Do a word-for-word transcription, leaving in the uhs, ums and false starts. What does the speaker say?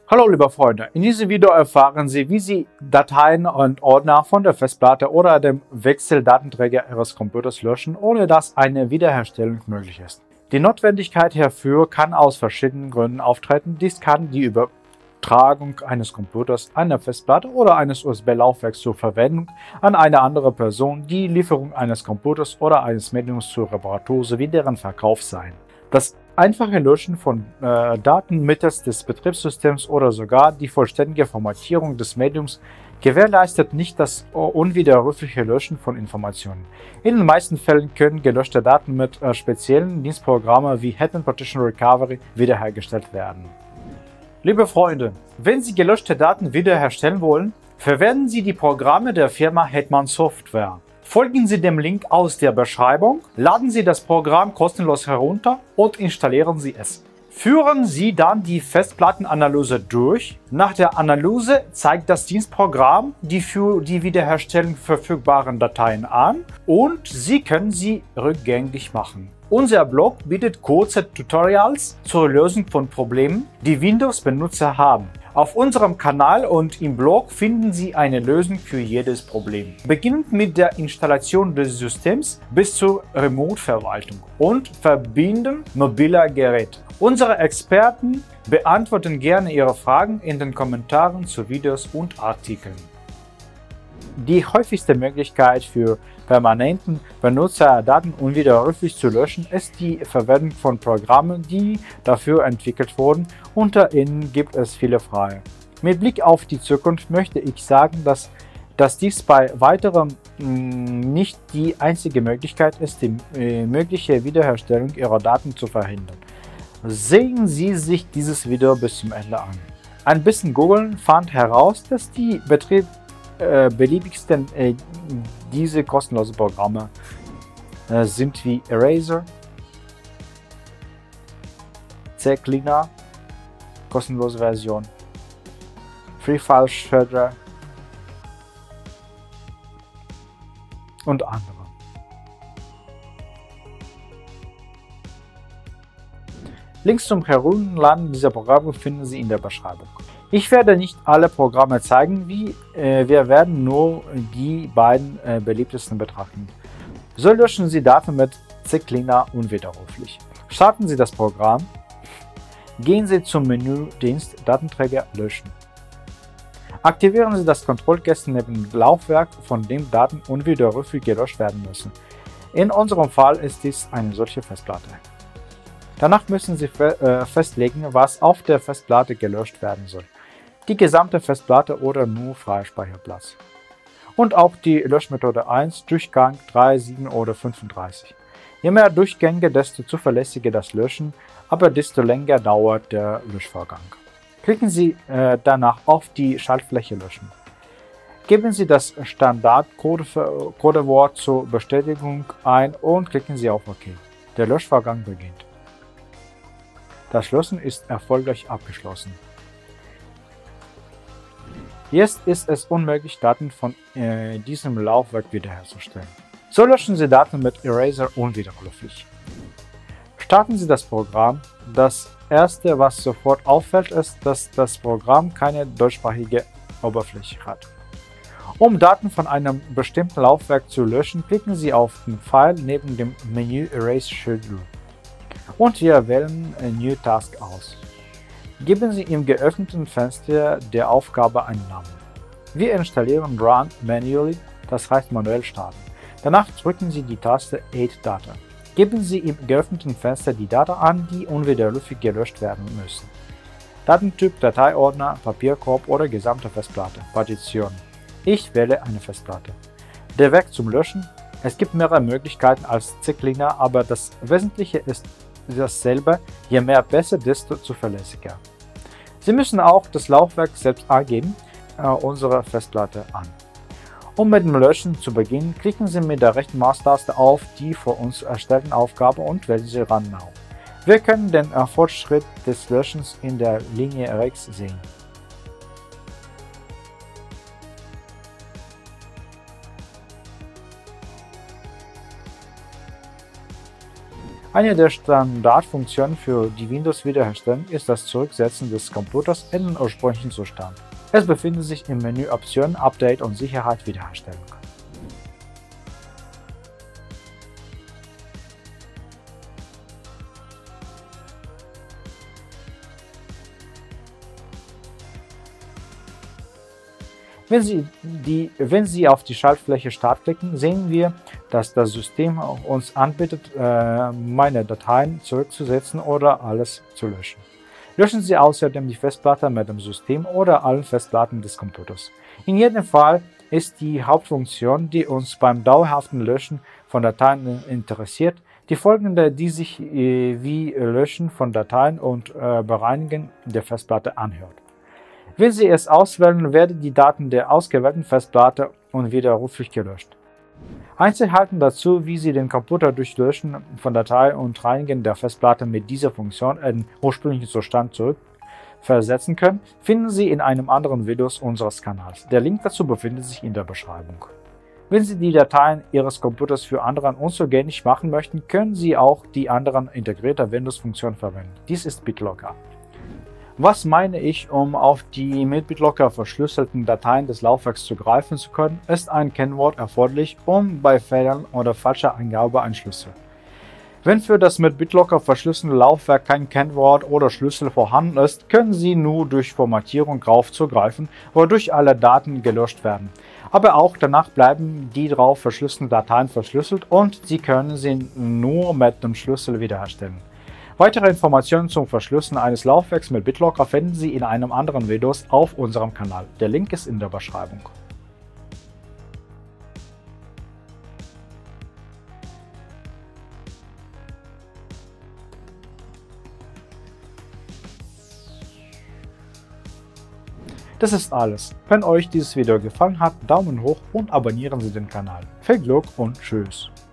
Hallo liebe Freunde, in diesem Video erfahren Sie, wie Sie Dateien und Ordner von der Festplatte oder dem Wechseldatenträger Ihres Computers löschen, ohne dass eine Wiederherstellung möglich ist. Die Notwendigkeit hierfür kann aus verschiedenen Gründen auftreten. Dies kann die Übertragung eines Computers, einer Festplatte oder eines U S B-Laufwerks zur Verwendung an eine andere Person, die Lieferung eines Computers oder eines Mediums zur Reparatur sowie deren Verkauf sein. Das einfache Löschen von äh, Daten mittels des Betriebssystems oder sogar die vollständige Formatierung des Mediums gewährleistet nicht das unwiderrufliche Löschen von Informationen. In den meisten Fällen können gelöschte Daten mit äh, speziellen Dienstprogrammen wie Hetman Partition Recovery wiederhergestellt werden. Liebe Freunde, wenn Sie gelöschte Daten wiederherstellen wollen, verwenden Sie die Programme der Firma Hetman Software. Folgen Sie dem Link aus der Beschreibung, laden Sie das Programm kostenlos herunter und installieren Sie es. Führen Sie dann die Festplattenanalyse durch. Nach der Analyse zeigt das Dienstprogramm die für die Wiederherstellung verfügbaren Dateien an und Sie können sie rückgängig machen. Unser Blog bietet kurze Tutorials zur Lösung von Problemen, die Windows-Benutzer haben. Auf unserem Kanal und im Blog finden Sie eine Lösung für jedes Problem. Beginnend mit der Installation des Systems bis zur Remote-Verwaltung und Verbinden mobiler Geräte. Unsere Experten beantworten gerne Ihre Fragen in den Kommentaren zu Videos und Artikeln. Die häufigste Möglichkeit für permanenten Benutzerdaten unwiderruflich zu löschen ist die Verwendung von Programmen, die dafür entwickelt wurden. Unter ihnen gibt es viele freie. Mit Blick auf die Zukunft möchte ich sagen, dass, dass dies bei weiterem mh, nicht die einzige Möglichkeit ist, die äh, mögliche Wiederherstellung Ihrer Daten zu verhindern. Sehen Sie sich dieses Video bis zum Ende an. Ein bisschen Googeln fand heraus, dass die Betrieb Äh, beliebigsten äh, diese kostenlosen Programme äh, sind wie Eraser, CCleaner, kostenlose Version, Free File Shredder und andere. Links zum Herunterladen dieser Programme finden Sie in der Beschreibung. Ich werde nicht alle Programme zeigen, wie, äh, wir werden nur die beiden äh, beliebtesten betrachten. So löschen Sie Daten mit CCleaner unwiderruflich. Starten Sie das Programm, gehen Sie zum Menüdienst Datenträger löschen. Aktivieren Sie das Kontrollkästchen neben dem Laufwerk, von dem Daten unwiderruflich gelöscht werden müssen. In unserem Fall ist dies eine solche Festplatte. Danach müssen Sie fe äh, festlegen, was auf der Festplatte gelöscht werden soll. Die gesamte Festplatte oder nur freier Speicherplatz. Und auch die Löschmethode eins, Durchgang, drei, sieben oder fünfunddreißig. Je mehr Durchgänge, desto zuverlässiger das Löschen, aber desto länger dauert der Löschvorgang. Klicken Sie äh, danach auf die Schaltfläche Löschen. Geben Sie das Standard-Codewort zur Bestätigung ein und klicken Sie auf OK. Der Löschvorgang beginnt. Das Löschen ist erfolgreich abgeschlossen. Jetzt ist es unmöglich, Daten von äh, diesem Laufwerk wiederherzustellen. So löschen Sie Daten mit Eraser unwiderruflich. Starten Sie das Programm. Das erste, was sofort auffällt, ist, dass das Programm keine deutschsprachige Oberfläche hat. Um Daten von einem bestimmten Laufwerk zu löschen, klicken Sie auf den Pfeil neben dem Menü Erase Schedule und wir wählen New Task aus. Geben Sie im geöffneten Fenster der Aufgabe einen Namen. Wir installieren Run Manually, das heißt manuell starten. Danach drücken Sie die Taste Add Data. Geben Sie im geöffneten Fenster die Daten an, die unwiderruflich gelöscht werden müssen. Datentyp, Dateiordner, Papierkorb oder gesamte Festplatte, Partition. Ich wähle eine Festplatte. Der Weg zum Löschen. Es gibt mehrere Möglichkeiten als CCleaner, aber das Wesentliche ist dasselbe, je mehr besser, desto zuverlässiger. Sie müssen auch das Laufwerk selbst angeben, äh, unsere Festplatte an. Um mit dem Löschen zu beginnen, klicken Sie mit der rechten Maustaste auf die vor uns erstellten Aufgabe und wählen Sie Run Now. Wir können den äh, Fortschritt des Löschens in der Linie rechts sehen. Eine der Standardfunktionen für die Windows-Wiederherstellung ist das Zurücksetzen des Computers in den ursprünglichen Zustand. Es befindet sich im Menü Optionen, Update und Sicherheit Wiederherstellung. Wenn Sie, die, wenn Sie auf die Schaltfläche Start klicken, sehen wir, dass das System uns anbietet, äh, meine Dateien zurückzusetzen oder alles zu löschen. Löschen Sie außerdem die Festplatte mit dem System oder allen Festplatten des Computers. In jedem Fall ist die Hauptfunktion, die uns beim dauerhaften Löschen von Dateien interessiert, die folgende, die sich äh, wie Löschen von Dateien und äh, Bereinigen der Festplatte anhört. Wenn Sie es auswählen, werden die Daten der ausgewählten Festplatte unwiderruflich gelöscht. Einzelheiten dazu, wie Sie den Computer durch Löschen von Dateien und Reinigen der Festplatte mit dieser Funktion in den ursprünglichen Zustand zurückversetzen können, finden Sie in einem anderen Video unseres Kanals. Der Link dazu befindet sich in der Beschreibung. Wenn Sie die Dateien Ihres Computers für andere unzugänglich machen möchten, können Sie auch die anderen integrierte Windows-Funktion verwenden. Dies ist BitLocker. Was meine ich, um auf die mit BitLocker verschlüsselten Dateien des Laufwerks zugreifen zu können, ist ein Kennwort erforderlich, um bei Fehlern oder falscher Eingabe ein Schlüssel. Wenn für das mit BitLocker verschlüsselte Laufwerk kein Kennwort oder Schlüssel vorhanden ist, können Sie nur durch Formatierung darauf zugreifen, wodurch alle Daten gelöscht werden. Aber auch danach bleiben die drauf verschlüsselten Dateien verschlüsselt und Sie können sie nur mit dem Schlüssel wiederherstellen. Weitere Informationen zum Verschlüsseln eines Laufwerks mit BitLocker finden Sie in einem anderen Video auf unserem Kanal. Der Link ist in der Beschreibung. Das ist alles. Wenn euch dieses Video gefallen hat, Daumen hoch und abonnieren Sie den Kanal. Viel Glück und tschüss.